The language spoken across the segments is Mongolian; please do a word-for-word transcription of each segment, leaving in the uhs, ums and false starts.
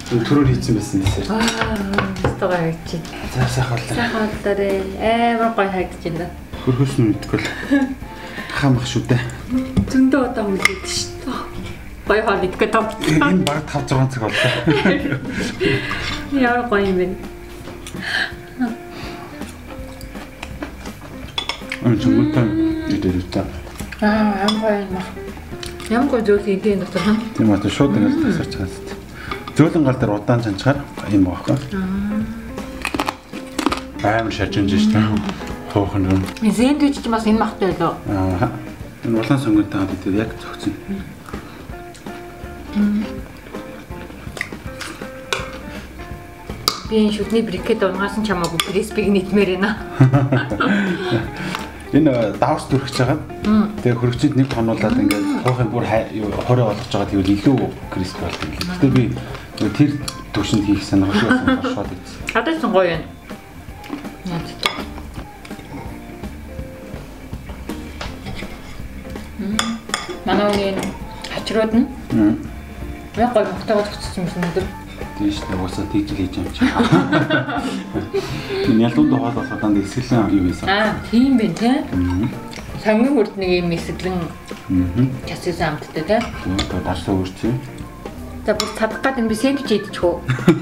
Төрөөр хийсэн байсан десерт. Аа, стога хийчих. За сайхан боллоо. Сайхан боллоо. Амар гоё хайгдаж байна. Хөрхөс нь мэдгүй л. Хамах шүү дээ. Зөндөө удаа үлдээд шүү дээ. Гоё хоол идэх гэдэг. Энэ баг тавь зургаан цаг боллоо. Яа гоё юм бэ? Ань чамтай идэж үтээ. Аа, амар гоё юм. Ямар гоё зүйл идээн доктор хаа. Тийм аа шууд ингэж тасарч байгаа зү. Зөөлөн гал дээр удаан чанчгаар юм баахгүй. Аа. Амар шажинж штэ. Хоохон юм. Энэ сэндвич ч бас энэ махтай байлоо. Аа. Энэ улаан сонгонтой хаад дээр яг зөгцөн. Би энэ шүдний брикет унгаас нь чамаагүй криспиг нийтмээр байна. Энэ давс төрөх гэж байгаа. Тэгээ хөрөгчөнд нэг хонуулаад ингээд хоохын бүр хорой болгож байгаа тэгвэл илүү крисп болдог юм. Гэтэ би тэр төвшөнд хийх санаа болсон шууд ийсэн. Одоо ч гоё юм. Яа. Манай энэ хачрууд нь яг гоё мохтойгоо төгссөн юм шиг. Тийш нэг уусаа тийж хийж юм чи. Энэ ялдууд хоол болоход данд эсгэлэн юу байсан. Аа, тийм байх тий. Сангийн хүрд нэг юм эсгэлэн часээс амттай тий. Тэгээд дарсаа үрчээ. За бүр цадах гад энэ би сэндвич идчих үү.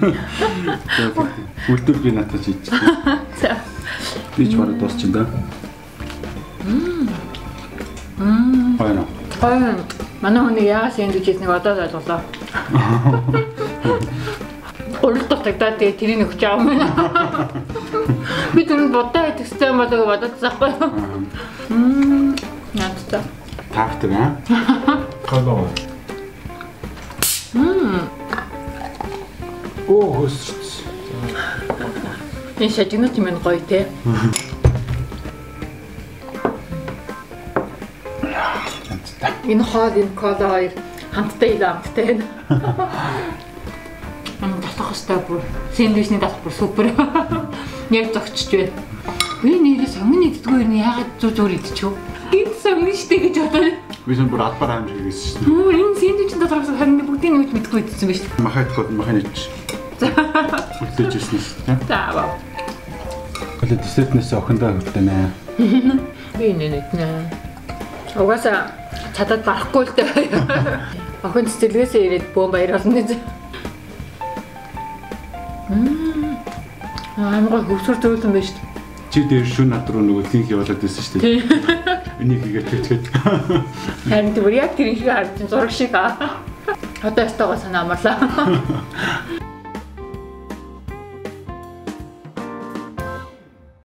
Үлдэл би натаж идчих. За. Би ч бараг дуусчих да. Мм. Мм. Баяна. Баяна. Манай хүний яагаас сэндвич хийснийг одоо ойлголоо. Өөрөлдөх тагтаа тэгээ тэрийг өгч байгаа юм байна. Би тэр бодоо идэхтэй юм болоо бодож заахгүй. Мм. Яатаа. Таавдаг аа. Хоног. Мм. Оо хөсч. Энэ шажигнаа тийм гоё те. Энэ хоол энэ кола хоёр хамттай илүү амттай байна. Ам татах хэвээр бүр сэндвичний татах бүр супер. Яг зогчж байна. Би нэрээ сонгон иддэггүй юм яагаад зүү зүүр идчихв? Гинт сонгон штэ гэж бодоо. Би ч бүр албаар хаамж хийсэн шүү дээ. Оо энэ сэндвичний татах харин бүгдийг нь мэдгүй идсэн байж. Махайд махайд ич. За. Үлдээжсэн шүү дээ. За баа. Коле десертнээс охиндоо хөтөнэ. Би нэ нэ. Угаасаа чадаад барахгүй л дээ. Охин цэцэрлэгээс ирээд бөөн баяр болно гэж. Мм. Амар хөвсөр зөөлөн байж шүү дээ. Чи дээр шүн над руу нөгөө линк явуулаад байсан шүү дээ. Энийг хийгээд тэгчээд. Харин тэр яг тэр шиг харж зураг шиг аа. Одоо ястагаа санаа амарлаа.